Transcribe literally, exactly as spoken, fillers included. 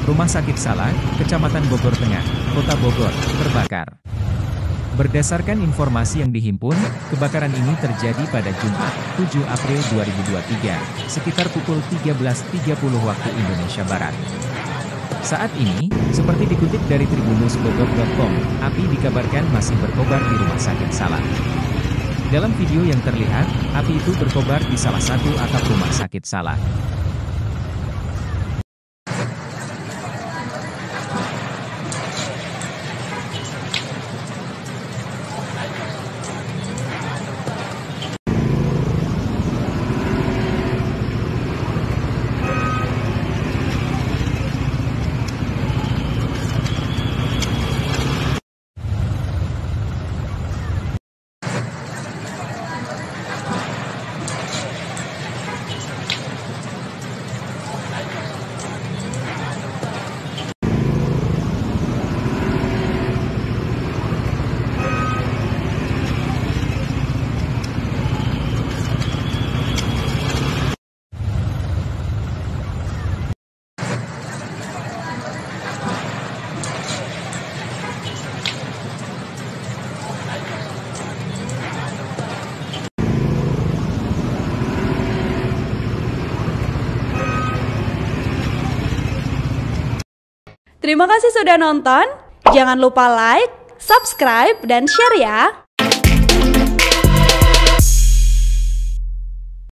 Rumah Sakit Salah, Kecamatan Bogor Tengah, Kota Bogor, terbakar. Berdasarkan informasi yang dihimpun, kebakaran ini terjadi pada Jumat, tujuh April dua ribu dua puluh tiga, sekitar pukul tiga belas tiga puluh waktu Indonesia Barat. Saat ini, seperti dikutip dari tribunnews bogor titik com, api dikabarkan masih berkobar di Rumah Sakit Salah. Dalam video yang terlihat, api itu berkobar di salah satu atap Rumah Sakit Salah. Terima kasih sudah nonton, jangan lupa like, subscribe, dan share ya!